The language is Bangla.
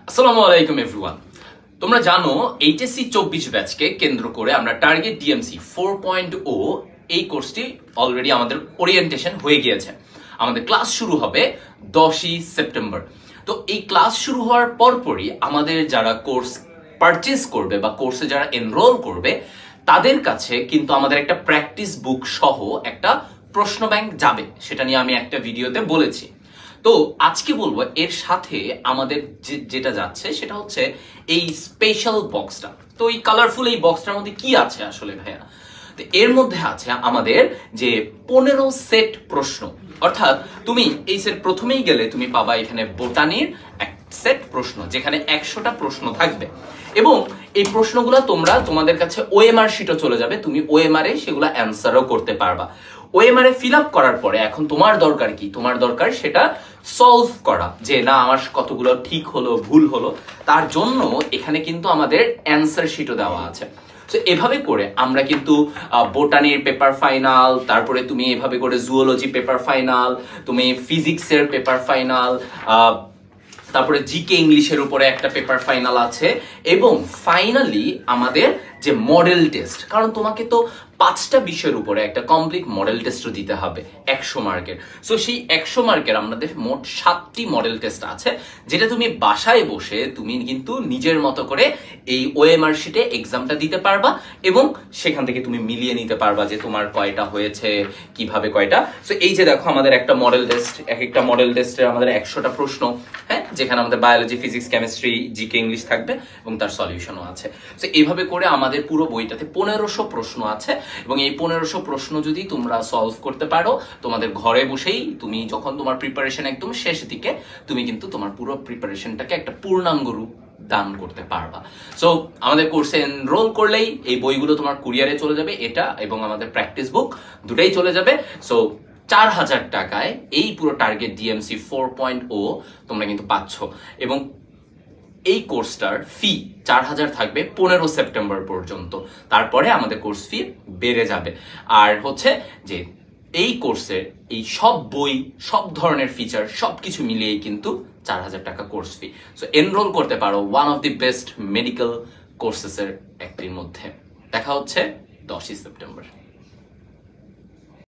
আসসালামু আলাইকুম এভরিওয়ান। তোমরা জানো এইচএসসি 24 ব্যাচকে কেন্দ্র করে আমরা টার্গেট ডিএমসি 4.0 এই কোর্সটি অলরেডি আমাদের ওরিয়েন্টেশন হয়ে গিয়েছে। আমাদের ক্লাস শুরু হবে 10ই সেপ্টেম্বর। তো এই ক্লাস শুরু হওয়ার পরপরই আমাদের যারা কোর্স পারচেজ করবে বা কোর্সে যারা এনরোল করবে তাদের কাছে কিন্তু আমাদের একটা প্র্যাকটিস বুক সহ একটা প্রশ্ন ব্যাংক যাবে, সেটা নিয়ে আমি একটা ভিডিওতে বলেছি। তো আজকে বলবো এর সাথে আমাদের যেটা যাচ্ছে সেটা হচ্ছে এই স্পেশাল বক্সটা। তো এই কালারফুল এই বক্সটার মধ্যে কি আছে আসলে ভাইয়া? তো এর মধ্যে আছে আমাদের যে 15 সেট প্রশ্ন, অর্থাৎ তুমি এই সেট প্রথমেই গেলে তুমি পাবা এখানে বোটানির এক সেট প্রশ্ন যেখানে 100টা প্রশ্ন থাকবে এবং এই প্রশ্নগুলো তোমরা তোমাদের কাছে ওএমআর শিটও চলে যাবে, তুমি ওএমআর এ সেগুলো অ্যান্সারও করতে পারবা। ওএমআর এ ফিল আপ করার পরে এখন তোমার দরকার কি? তোমার দরকার সেটা সলভ করা, যে না আমার কতগুলো ঠিক হলো ভুল হলো। তার জন্য এখানে কিন্তু আমাদের অ্যান্সার শিটও দেওয়া আছে। তো এভাবে করে আমরা কিন্তু বোটানির পেপার ফাইনাল, তারপরে তুমি এভাবে করে জুওলজি পেপার ফাইনাল, তুমি ফিজিক্সের পেপার ফাইনাল, তারপরে জিকে ইংলিশের উপরে একটা পেপার ফাইনাল আছে এবং ফাইনালি আমাদের যে মডেল টেস্ট, কারণ তোমাকে তো 5টা বিষয়ের উপরে একটা কমপ্লিট মডেল টেস্টও দিতে হবে 100 মার্কের। সো সেই 100 মার্কের আমাদের মোট 7টি মডেল টেস্ট আছে, যেটা তুমি বাসায় বসে তুমি কিন্তু নিজের মতো করে এই ওএমআর শিটে এক্সামটা দিতে পারবা এবং সেখান থেকে তুমি মিলিয়ে নিতে পারবা যে তোমার কয়টা হয়েছে, কিভাবে কয়টা। সো এই যে দেখো আমাদের একটা মডেল টেস্ট, এক একটা মডেল টেস্টের আমাদের 100টা প্রশ্ন, হ্যাঁ, যেখানে আমাদের biology, physics, chemistry, GK English থাকবে এবং তার সলিউশনও আছে। সো এইভাবে করে আমাদের পুরো বইটাতে 1500 প্রশ্ন আছে এবং এই 1500 প্রশ্ন যদি তোমরা সলভ করতে পারো তোমাদের ঘরে বসেই তুমি যখন তোমার প্রিপারেশন একদম শেষ দিকে তুমি কিন্তু তোমার পুরো প্রিপারেশনটাকে একটা পূর্ণাঙ্গ রূপ দান করতে পারবা। সো আমাদের কোর্সে এনরোল করলেই এই বইগুলো তোমার কুরিয়ারে চলে যাবে, এটা এবং আমাদের প্র্যাকটিস বুক দুটাই চলে যাবে। সো 4000 টাকায় এই পুরো টার্গেট ডিএমসি 4.0 তোমরা কিন্তু পাচ্ছ এবং এই কোর্সটার ফি 4000 থাকবে 15 সেপ্টেম্বর পর্যন্ত। তারপরে আমাদের কোর্স ফি বেড়ে যাবে। আর হচ্ছে যে এই কোর্সের এই সব বই, সব ধরনের ফিচার সবকিছু মিলিয়েই কিন্তু 4000 টাকা কোর্স ফি। সো এনরোল করতে পারো one of the best medical কোর্সেসের একটির মধ্যে। দেখা হচ্ছে 10ই সেপ্টেম্বর।